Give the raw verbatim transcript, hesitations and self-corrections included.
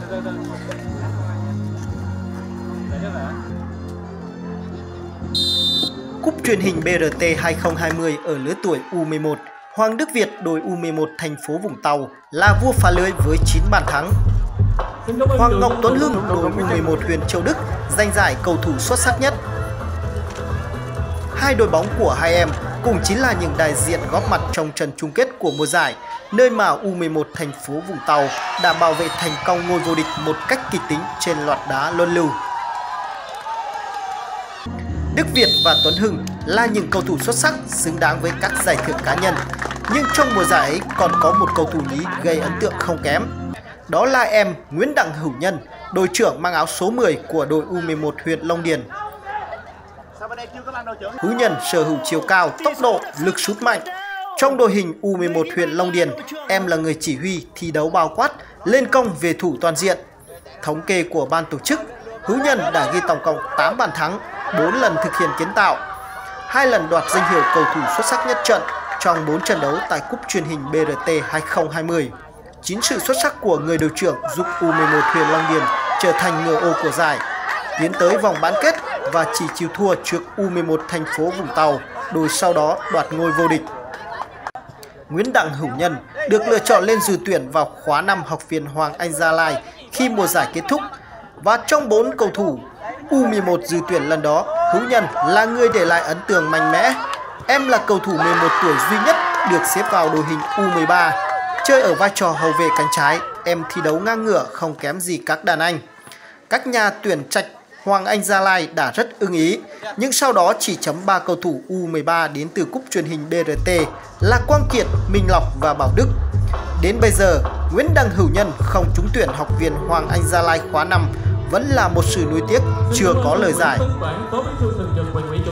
Cúp truyền hình bê rờ tê hai không hai không ở lứa tuổi U mười một, Hoàng Đức Việt đội U mười một thành phố Vũng Tàu là vua phá lưới với chín bàn thắng. Hoàng Ngọc Tuấn Hưng đội U mười một huyện Châu Đức giành giải cầu thủ xuất sắc nhất. Hai đội bóng của hai em cũng chính là những đại diện góp mặt trong trận chung kết của mùa giải, nơi mà U mười một thành phố Vũng Tàu đã bảo vệ thành công ngôi vô địch một cách kịch tính trên loạt đá luân lưu. Đức Việt và Tuấn Hưng là những cầu thủ xuất sắc xứng đáng với các giải thưởng cá nhân. Nhưng trong mùa giải ấy còn có một cầu thủ nhí gây ấn tượng không kém. Đó là em Nguyễn Đặng Hữu Nhân, đội trưởng mang áo số mười của đội U mười một huyện Long Điền. Hữu Nhân sở hữu chiều cao, tốc độ, lực sút mạnh. Trong đội hình U mười một huyện Long Điền, em là người chỉ huy thi đấu bao quát, lên công về thủ toàn diện. Thống kê của ban tổ chức, Hữu Nhân đã ghi tổng cộng tám bàn thắng, bốn lần thực hiện kiến tạo, hai lần đoạt danh hiệu cầu thủ xuất sắc nhất trận trong bốn trận đấu tại cúp truyền hình bê rờ tê hai không hai không. Chính sự xuất sắc của người đội trưởng giúp U mười một huyện Long Điền trở thành ngựa ô của giải, tiến tới vòng bán kết và chỉ chịu thua trước U mười một thành phố Vũng Tàu, đội sau đó đoạt ngôi vô địch. Nguyễn Đặng Hữu Nhân được lựa chọn lên dự tuyển vào khóa năm học viện Hoàng Anh Gia Lai khi mùa giải kết thúc. Và trong bốn cầu thủ U mười một dự tuyển lần đó, Hữu Nhân là người để lại ấn tượng mạnh mẽ. Em là cầu thủ mười một tuổi duy nhất được xếp vào đội hình U mười ba. Chơi ở vai trò hậu vệ cánh trái, em thi đấu ngang ngửa không kém gì các đàn anh. Các nhà tuyển trạch Hoàng Anh Gia Lai đã rất ưng ý, nhưng sau đó chỉ chấm ba cầu thủ U mười ba đến từ cúp truyền hình bê rờ tê là Quang Kiệt, Minh Lộc và Bảo Đức. Đến bây giờ, Nguyễn Đặng Hữu Nhân không trúng tuyển học viện Hoàng Anh Gia Lai khóa năm vẫn là một sự nuối tiếc chưa có lời giải.